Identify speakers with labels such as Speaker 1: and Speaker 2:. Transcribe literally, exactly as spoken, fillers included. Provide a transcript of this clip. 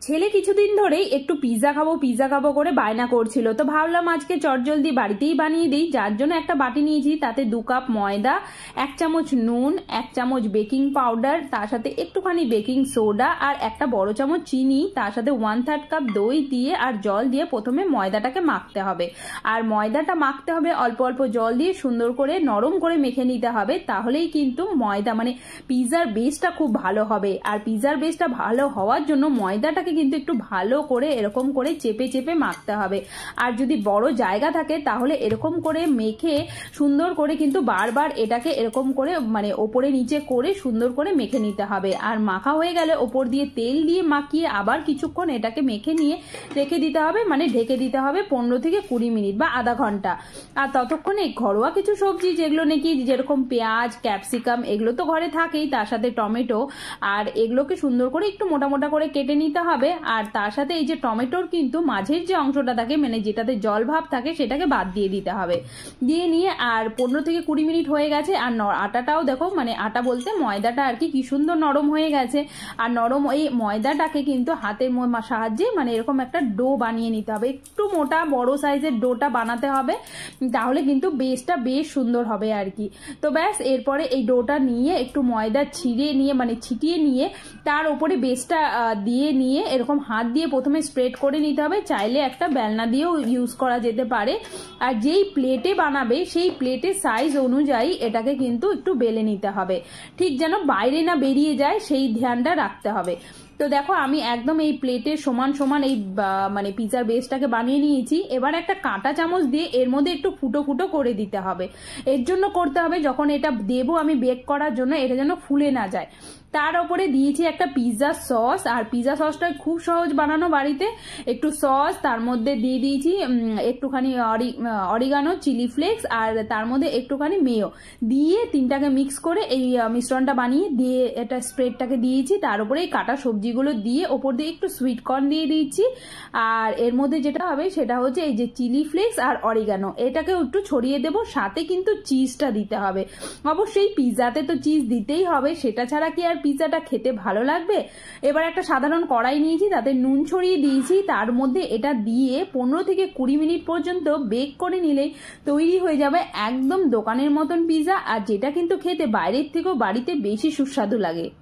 Speaker 1: ছেলে কিছুদিন ধরেই একটু পিৎজা খাবো পিৎজা খাবো করে বায়না করছিল, তো ভাবলাম আজকে চটজলদি বাড়িতেই বানিয়ে দিই। যার জন্য একটা বাটি নিয়েছি, তাতে দু কাপ ময়দা, এক চামচ নুন, এক চামচ বেকিং পাউডার, তার সাথে একটুখানি বেকিং সোডা আর একটা বড় চামচ চিনি, তার সাথে ওয়ান থার্ড কাপ দই দিয়ে আর জল দিয়ে প্রথমে ময়দাটাকে মাখতে হবে। আর ময়দাটা মাখতে হবে অল্প অল্প জল দিয়ে, সুন্দর করে নরম করে মেখে নিতে হবে। তাহলেই কিন্তু ময়দা মানে পিৎজার বেসটা খুব ভালো হবে। আর পিৎজার বেসটা ভালো হওয়ার জন্য ময়দাটাকে কিন্তু একটু ভালো করে এরকম করে চেপে চেপে মাখতে হবে। আর যদি বড় জায়গা থাকে তাহলে এরকম করে মেখে সুন্দর করে কিন্তু বারবার এটাকে এরকম করে মানে ওপরে নিচে করে সুন্দর করে মেখে নিতে হবে। আর মাখা হয়ে গেলে ওপর দিয়ে তেল দিয়ে মাখিয়ে আবার কিছুক্ষণ এটাকে মেখে নিয়ে রেখে দিতে হবে, মানে ঢেকে দিতে হবে পনেরো থেকে কুড়ি মিনিট বা আধা ঘন্টা। আর ততক্ষণে ঘরোয়া কিছু সবজি যেগুলো নাকি যেরকম পেঁয়াজ, ক্যাপসিকাম এগুলো তো ঘরে থাকেই, তার সাথে টমেটো, আর এগুলোকে সুন্দর করে একটু মোটা মোটা করে কেটে নিতে হবে। আর তার সাথে এই যে টমেটোর কিন্তু মাঝের যে অংশটা থাকে মানে যেটাতে জল ভাব থাকে সেটাকে বাদ দিয়ে দিতে হবে। দিয়ে নিয়ে আর পনেরো থেকে কুড়ি মিনিট হয়ে গেছে। আর আটাটাও দেখো, মানে আটা বলতে ময়দাটা আর কি কি সুন্দর নরম হয়ে গেছে। আর নরম এই ময়দাটাকে কিন্তু হাতের সাহায্যে মানে এরকম একটা ডো বানিয়ে নিতে হবে। একটু মোটা বড় সাইজের ডোটা বানাতে হবে, তাহলে কিন্তু বেসটা বেশ সুন্দর হবে আর কি। তো ব্যাস, এরপরে এই ডোটা নিয়ে একটু ময়দা ছিঁড়ে নিয়ে মানে ছিটিয়ে নিয়ে তার উপরে বেসটা দিয়ে নিয়ে এরকম হাত দিয়ে প্রথমে স্প্রেড করে নিতে হবে। চাইলে একটা বেলনা দিয়েও ইউজ করা যেতে পারে। আর যেই প্লেটে বানাবে সেই প্লেটের সাইজ অনুযায়ী এটাকে কিন্তু একটু বেলে নিতে হবে, ঠিক যেন বাইরে না বেরিয়ে যায় সেই ধ্যানটা রাখতে হবে। তো দেখো আমি একদম এই প্লেটের সমান সমান এই মানে পিৎজার বেসটাকে বানিয়ে নিয়েছি। এবার একটা কাঁটা চামচ দিয়ে এর মধ্যে একটু ফুটো ফুটো করে দিতে হবে। এর জন্য করতে হবে যখন এটা দেবো আমি বেক করার জন্য, এটা যেন ফুলে না যায়। তার উপরে দিয়েছি একটা পিৎজা সস। আর পিৎজা সসটা খুব সহজ বানানো বাড়িতে। একটু সস, তার মধ্যে দিয়ে দিয়েছি একটুখানি অরিগানো, চিলি ফ্লেক্স, আর তার মধ্যে একটুখানি মেয়ো দিয়ে তিনটাকে মিক্স করে এই মিশ্রণটা বানিয়ে দিয়ে এটা স্প্রেডটাকে দিয়েছি। তার উপরে এই কাটা সবজিগুলো দিয়ে ওপর দিয়ে একটু সুইট কর্ন দিয়ে দিয়েছি। আর এর মধ্যে যেটা হবে সেটা হচ্ছে এই যে চিলি ফ্লেক্স আর অরিগানো, এটাকে একটু ছড়িয়ে দেব। সাথে কিন্তু চিজটা দিতে হবে অবশ্যই, পিৎজাতে তো চিজ দিতেই হবে, সেটা ছাড়া কি আর পিৎজাটা খেতে ভালো লাগবে। এবার একটা সাধারণ কড়াই নিয়েছি, তাতে নুন ছড়িয়ে দিয়েছি, তার মধ্যে এটা দিয়ে পনেরো থেকে কুড়ি মিনিট পর্যন্ত বেক করে নিলেই তৈরি হয়ে যাবে একদম দোকানের মতন পিৎজা। আর যেটা কিন্তু খেতে বাইরের থেকেও বাড়িতে বেশি সুস্বাদু লাগে।